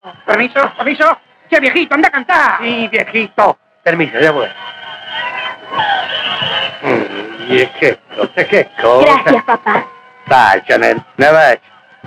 Permiso, permiso. Che, viejito, anda a cantar. Sí, viejito. Permiso, ya voy. Y es que cosa. Gracias, papá. Vai, Chanel, ne vai.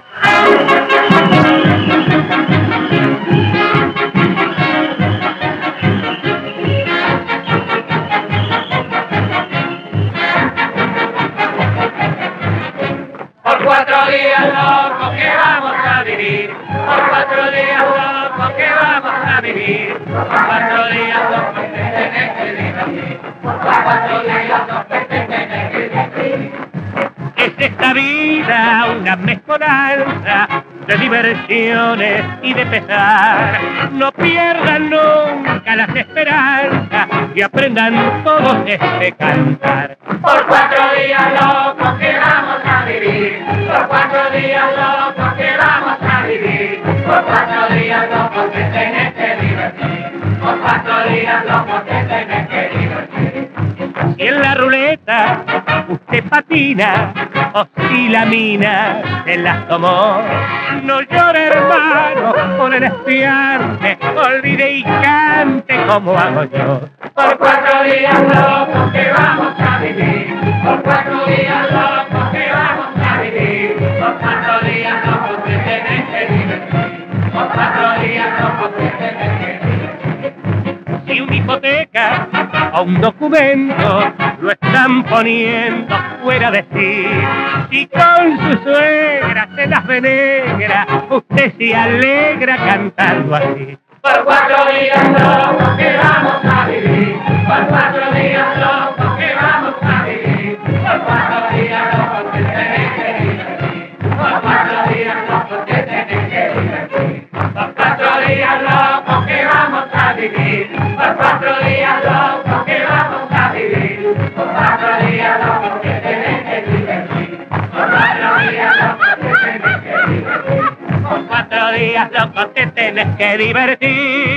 Por 4 días locos que vamos a vivir, por 4 días locos que vamos a vivir, por 4 días locos que tenés que divertir, por 4 días locos que tenés que divertir. Es esta vida una mezcolanza de diversiones y de pesar. No pierdan nunca las esperanzas y aprendan todos este cantar. Por 4 días locos que vamos a vivir, por 4 días locos que vamos a vivir, por 4 días locos que tenés que divertir, por 4 días locos que tenés que divertir. Si en la ruleta usted patina o si la mina se las tomó, no llore hermano por el espiarte, olvide y cante como hago yo. Por 4 días locos que vamos a vivir, por 4 días locos que vamos a vivir, por 4 días locos que tenés que divertir, por 4 días locos que tenés que divertir. Si una hipoteca o un documento lo están poniendo fuera de sí, si con su suegra se las venegra, usted se alegra cantando así. Por 4 días locos que vamos a vivir, por 4 días locos que vamos a vivir, por 4 días locos que tenés que divertir, por 4 días locos que tenés que divertir, por 4 días locos que vamos a vivir, por 4 días locos que vamos a vivir, por 4 días locos que tenés que divertir, por 4 días locos que tenés que divertir. Por 4 días locos te tenés que divertir.